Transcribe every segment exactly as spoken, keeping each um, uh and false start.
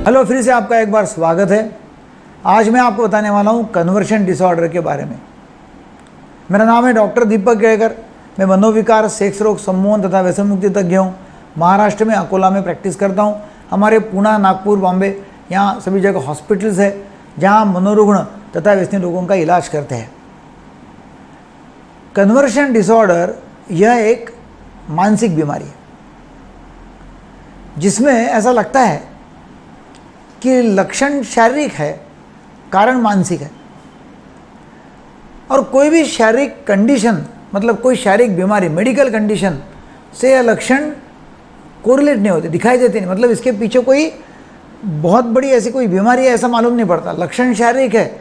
Hello, फिर से आपका एक बार स्वागत है। आज मैं आपको बताने वाला हूँ कन्वर्शन डिसऑर्डर के बारे में। मेरा नाम है डॉक्टर दीपक केळकर। मैं मनोविकार, सेक्स रोग, सम्मोहन तथा व्यसन मुक्ति तज्ञ हूँ। महाराष्ट्र में अकोला में प्रैक्टिस करता हूँ। हमारे पुणे, नागपुर, बॉम्बे यहाँ सभी जगह हॉस्पिटल्स है जहाँ मनोरुग्ण तथा व्यसनी लोगों का इलाज करते हैं। कन्वर्शन डिसऑर्डर यह एक मानसिक बीमारी है जिसमें ऐसा लगता है कि लक्षण शारीरिक है, कारण मानसिक है। और कोई भी शारीरिक कंडीशन, मतलब कोई शारीरिक बीमारी, मेडिकल कंडीशन से यह लक्षण कोरिलेट नहीं होते, दिखाई देते नहीं। मतलब इसके पीछे कोई बहुत बड़ी ऐसी कोई बीमारी है ऐसा मालूम नहीं पड़ता। लक्षण शारीरिक है,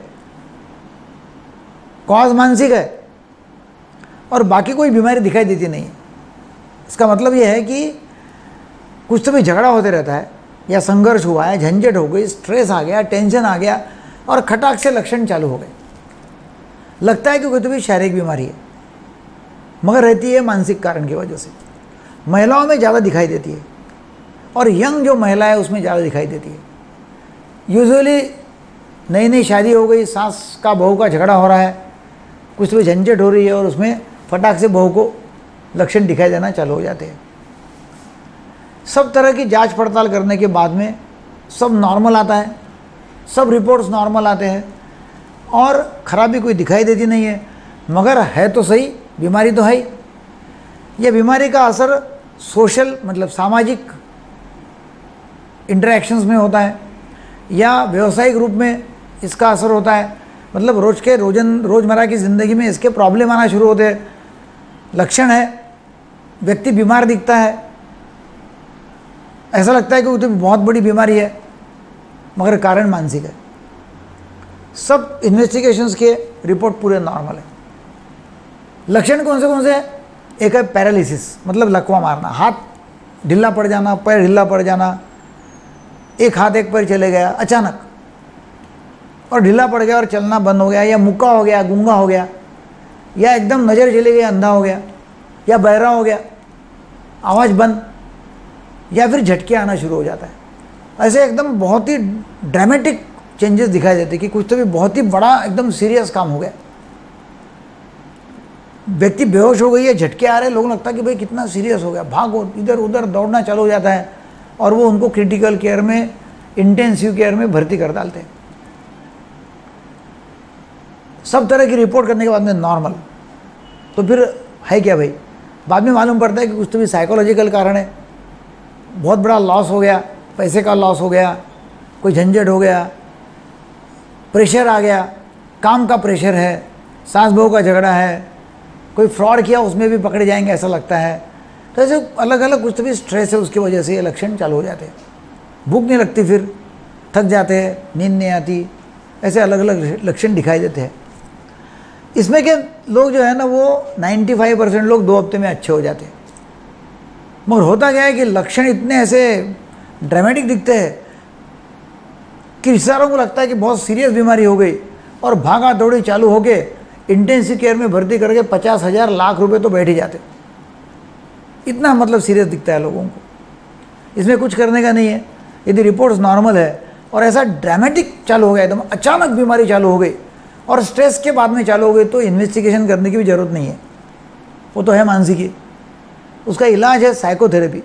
कॉज मानसिक है और बाकी कोई बीमारी दिखाई देती नहीं है। इसका मतलब यह है कि कुछ तो भी झगड़ा होते रहता है या संघर्ष हुआ है, झंझट हो गई, स्ट्रेस आ गया, टेंशन आ गया और खटाक से लक्षण चालू हो गए। लगता है कि कोई तो भी शारीरिक बीमारी है, मगर रहती है मानसिक कारण की वजह से। महिलाओं में ज़्यादा दिखाई देती है और यंग जो महिला है उसमें ज़्यादा दिखाई देती है। यूजुअली नई नई शादी हो गई, सास का बहू का झगड़ा हो रहा है, कुछ तो भी झंझट हो रही है और उसमें फटाक से बहू को लक्षण दिखाई देना चालू हो जाते हैं। सब तरह की जांच पड़ताल करने के बाद में सब नॉर्मल आता है, सब रिपोर्ट्स नॉर्मल आते हैं और खराबी कोई दिखाई देती नहीं है। मगर है तो सही, बीमारी तो है ही। यह बीमारी का असर सोशल, मतलब सामाजिक इंटरेक्शंस में होता है या व्यावसायिक रूप में इसका असर होता है। मतलब रोज के रोजन रोज़मर्रा की ज़िंदगी में इसके प्रॉब्लम आना शुरू होते हैं। लक्षण है, व्यक्ति बीमार दिखता है, ऐसा लगता है कि वो तो बहुत बड़ी बीमारी है, मगर कारण मानसिक है। सब इन्वेस्टिगेशंस के रिपोर्ट पूरे नॉर्मल है। लक्षण कौन से कौन से हैं? एक है पैरालिसिस, मतलब लकवा मारना, हाथ ढीला पड़ जाना, पैर ढीला पड़ जाना, एक हाथ एक पैर चले गया अचानक और ढीला पड़ गया और चलना बंद हो गया, या मुक्का हो गया, गूंगा हो गया, या एकदम नज़र चली गई, अंधा हो गया, या बहरा हो गया, आवाज़ बंद, या फिर झटके आना शुरू हो जाता है। ऐसे एकदम बहुत ही ड्रामेटिक चेंजेस दिखाई देते कि कुछ तो भी बहुत ही बड़ा एकदम सीरियस काम हो गया। व्यक्ति बेहोश हो गई है, झटके आ रहे, लोगों को लगता है कि भाई कितना सीरियस हो गया, भागो, इधर उधर दौड़ना चालू हो जाता है और वो उनको क्रिटिकल केयर में, इंटेंसिव केयर में भर्ती कर डालते हैं। सब तरह की रिपोर्ट करने के बाद में नॉर्मल, तो फिर है क्या भाई? बाद में मालूम पड़ता है कि कुछ तो भी साइकोलॉजिकल कारण है, बहुत बड़ा लॉस हो गया, पैसे का लॉस हो गया, कोई झंझट हो गया, प्रेशर आ गया, काम का प्रेशर है, सास बहू का झगड़ा है, कोई फ्रॉड किया उसमें भी पकड़े जाएंगे ऐसा लगता है। तो ऐसे अलग अलग कुछ तो भी स्ट्रेस है, उसकी वजह से ये लक्षण चालू हो जाते हैं। भूख नहीं लगती, फिर थक जाते हैं, नींद नहीं आती, ऐसे अलग अलग लक्षण दिखाई देते हैं। इसमें के लोग जो है ना वो पचानवे परसेंट लोग दो हफ्ते में अच्छे हो जाते हैं। मगर होता क्या है कि लक्षण इतने ऐसे ड्रामेटिक दिखते हैं कि रिश्तेदारों को लगता है कि बहुत सीरियस बीमारी हो गई और भागा दौड़ी चालू हो गए, इंटेंसिव केयर में भर्ती करके पचास हज़ार लाख रुपए तो बैठ ही जाते। इतना मतलब सीरियस दिखता है लोगों को। इसमें कुछ करने का नहीं है। यदि रिपोर्ट्स नॉर्मल है और ऐसा ड्रामेटिक चालू हो गया, एकदम अचानक बीमारी चालू हो गई और स्ट्रेस के बाद में चालू हो गई, तो इन्वेस्टिगेशन करने की भी ज़रूरत नहीं है, वो तो है मानसिक ही। उसका इलाज है साइकोथेरेपी,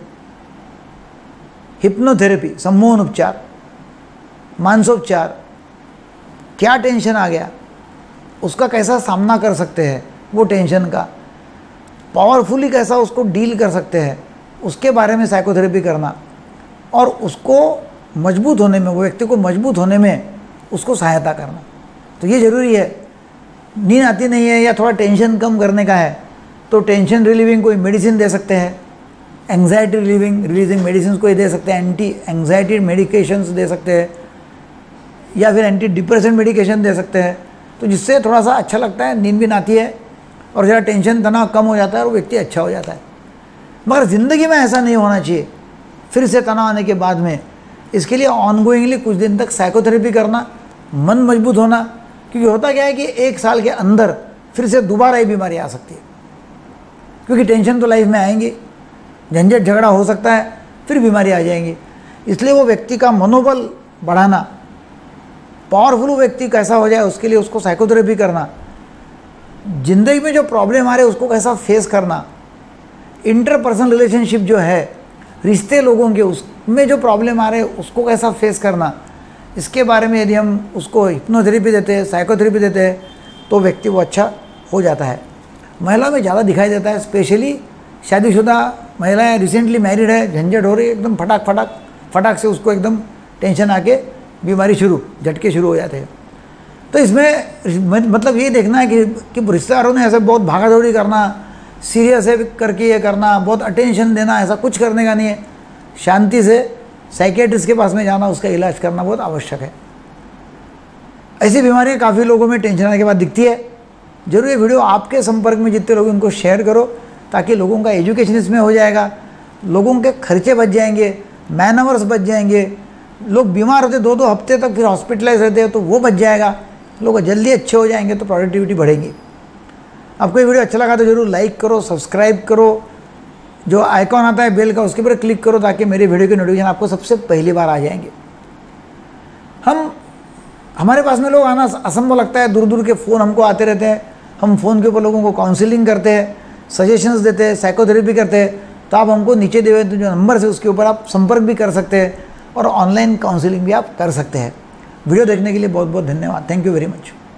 हिप्नोथेरेपी, सम्मोहन उपचार, मानसोपचार। क्या टेंशन आ गया, उसका कैसा सामना कर सकते हैं, वो टेंशन का पावरफुली कैसा उसको डील कर सकते हैं, उसके बारे में साइकोथेरेपी करना और उसको मजबूत होने में, वो व्यक्ति को मजबूत होने में उसको सहायता करना। तो ये ज़रूरी है। नींद आती नहीं है या थोड़ा टेंशन कम करने का है तो टेंशन रिलीविंग कोई मेडिसिन दे सकते हैं, एंग्जाइटी रिलीविंग रिलीजिंग मेडिसिन कोई दे सकते हैं, एंटी एंग्जाइटी मेडिकेशंस दे सकते हैं या फिर एंटी डिप्रेशन मेडिकेशन दे सकते हैं, तो जिससे थोड़ा सा अच्छा लगता है, नींद भी आती है और ज़रा टेंशन तनाव कम हो जाता है और व्यक्ति अच्छा हो जाता है। मगर ज़िंदगी में ऐसा नहीं होना चाहिए फिर से तनाव आने के बाद में। इसके लिए ऑनगोइंगली कुछ दिन तक साइकोथेरेपी करना, मन मजबूत होना, क्योंकि होता क्या है कि एक साल के अंदर फिर से दोबारा ये बीमारी आ सकती है, क्योंकि टेंशन तो लाइफ में आएंगी, झंझट झगड़ा हो सकता है, फिर बीमारी आ जाएंगी। इसलिए वो व्यक्ति का मनोबल बढ़ाना, पावरफुल व्यक्ति कैसा हो जाए उसके लिए उसको साइकोथेरेपी करना, ज़िंदगी में जो प्रॉब्लम आ रहे हैं उसको कैसा फेस करना, इंटरपर्सनल रिलेशनशिप जो है, रिश्ते लोगों के, उसमें जो प्रॉब्लम आ रहे हैं उसको कैसा फेस करना, इसके बारे में यदि हम उसको हिप्नोथेरेपी देते हैं, साइकोथेरेपी देते हैं, तो व्यक्ति वो अच्छा हो जाता है। महिला में ज़्यादा दिखाई देता है, स्पेशली शादीशुदा महिलाएं, रिसेंटली मैरिड है, झंझट हो रही है, एकदम फटाक फटाक फटाक से उसको एकदम टेंशन आके बीमारी शुरू, झटके शुरू हो जाते हैं। तो इसमें मतलब ये देखना है कि, कि रिश्तेदारों ने ऐसे बहुत भागा दौड़ी करना, सीरियस है करके ये करना, बहुत अटेंशन देना, ऐसा कुछ करने का नहीं है। शांति से साइकियाट्रिस्ट के पास में जाना, उसका इलाज करना बहुत आवश्यक है। ऐसी बीमारियाँ काफ़ी लोगों में टेंशन आने के बाद दिखती है। जरूर ये वीडियो आपके संपर्क में जितने लोग उनको शेयर करो, ताकि लोगों का एजुकेशन इसमें हो जाएगा, लोगों के खर्चे बच जाएंगे, मैन आवर्स बच जाएंगे, लोग बीमार होते दो दो हफ्ते तक फिर हॉस्पिटलाइज रहते हैं तो वो बच जाएगा, लोग जल्दी अच्छे हो जाएंगे तो प्रोडक्टिविटी बढ़ेगी। आपको ये वीडियो अच्छा लगा तो जरूर लाइक करो, सब्सक्राइब करो, जो आइकॉन आता है बेल का उसके ऊपर क्लिक करो, ताकि मेरे वीडियो के नोटिफिकेशन आपको सबसे पहली बार आ जाएंगे। हम हमारे पास में लोग आना असंभव लगता है, दूर दूर के फ़ोन हमको आते रहते हैं, हम फ़ोन के ऊपर लोगों को काउंसलिंग करते हैं, सजेशंस देते हैं, साइकोथेरेपी करते हैं। तो आप हमको नीचे दिए हुए जो नंबर है उसके ऊपर आप संपर्क भी कर सकते हैं और ऑनलाइन काउंसलिंग भी आप कर सकते हैं। वीडियो देखने के लिए बहुत बहुत धन्यवाद। Thank you very much.